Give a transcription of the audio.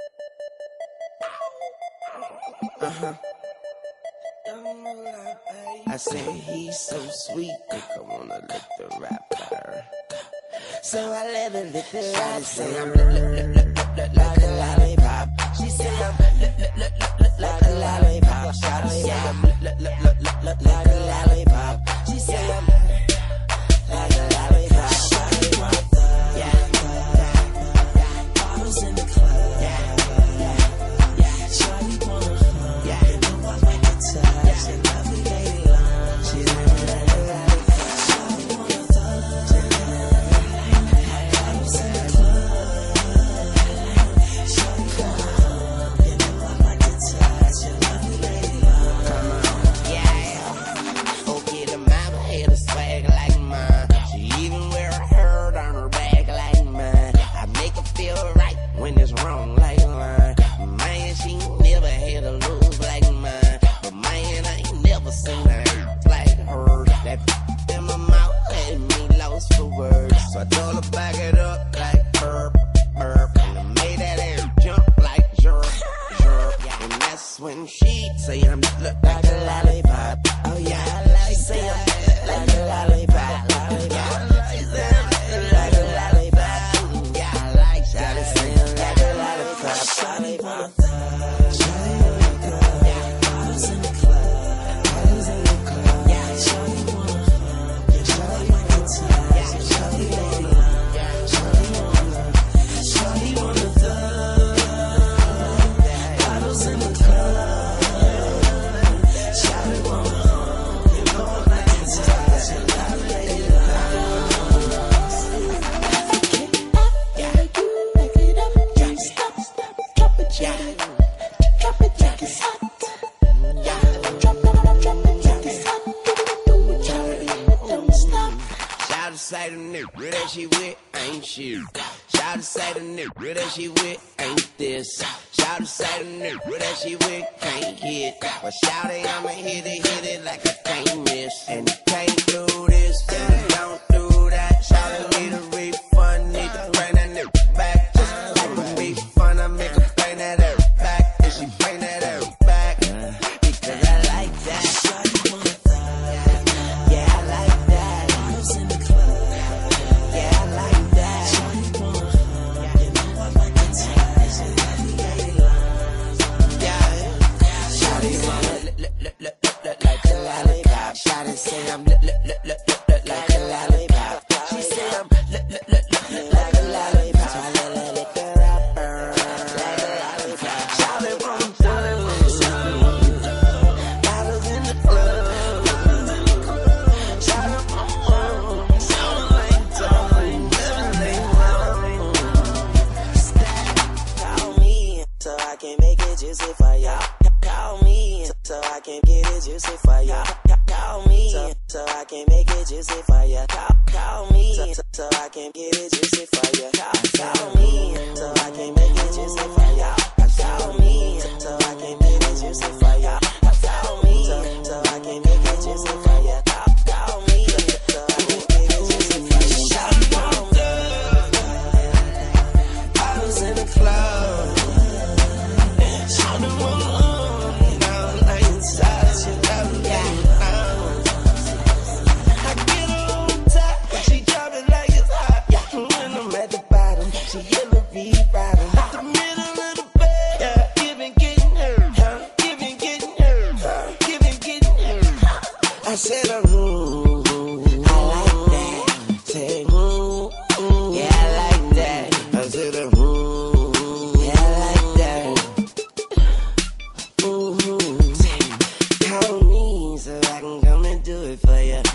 I said he's so sweet, think I wanna lick the rapper. So I let her lick the rapper. She say I'm like a lollipop. She say I'm like a lollipop. She say I'm like a lollipop. She say I'm like a lollipop. Yeah. Bottles in the club. Yeah. Shawty wanna. Yeah. You know I like to touch and lovely lady line. She like a lollipop. Shawty wanna touch and bottles in the club. Shawty wanna. You know I like to touch and lovely lady line. Come on. Yeah. Okay, the mama had a swag like mine. She even wear a herd on her back like mine. I make her feel right when it's wrong like mine. Man, she never had a lose like mine. But man, I ain't never seen her like her. That in my mouth had me lost for words. So I told her back it up like burp, burp. And I made that air jump like jerk, jerk. And that's when she say I'm look like a lollipop. Oh yeah, I like say I'm like a lollipop. Yeah, I say I'm like a lollipop. Yeah, I like that. Say I'm like a lollipop. Shawty wanna touch. Shawty wanna go. Yeah, bottles in the club. Bottles in the club. Yeah, shawty wanna hug. Yeah, shawty wanna touch. Yeah, shawty wanna. Yeah, shawty wanna. Shawty wanna touch. Bottles in the club. Shawty wanna hug. You know I like to touch. And I lay it back it up, don't stop, drop it, drop it like it's hot. Yeah, drop it like it's hot. Do it, don't stop. Shout to say the nigga that she with ain't shit. Shout to say the nigga that she with ain't this. Shout to say the nigga that she with can't hit. But shout it, I'ma hit it like I can't miss. And you can't do this, and you don't do that. Shout it, need a refund, need to bring that nigga back. Just like a big fun, I make her bring that air back. And she bring that air back, because I like that. Shawty wanna thug. Yeah, I like that. Bottles in the club. Yeah, I like that. Shawty wanna hug. You know I like to touch and lovely lady lines. Yeah, shawty wanna look like a lollipop. Shawty say I'm look like a lollipop. She say I'm look like a lollipop. So I let her lick the rapper like a lollipop. Shawty wanna touch. Bottles in the club. Shawty wanna sound like time. Call me so I can make it juicy for ya. Call me so I can get it juicy for ya. Call me so I can make it juicy for ya. Call me so I can get it juicy for ya. Call me so I can make it juicy for ya. Call me so I can get it juicy for ya. Call me so I can make it juicy for ya. Call me so I can get it juicy for ya. Shawty wanna bottles in the club. Shawty wanna down like inside. She got me down. I get her on top, she drop it like it's hot. When I'm at the bottom, she Hillary riding. At the middle of the bed, giving, getting her, giving, getting her, giving, getting her. I said, I like that. Say, yeah, I like that. I said, yeah, I like that. Call me so I can come and do it for ya.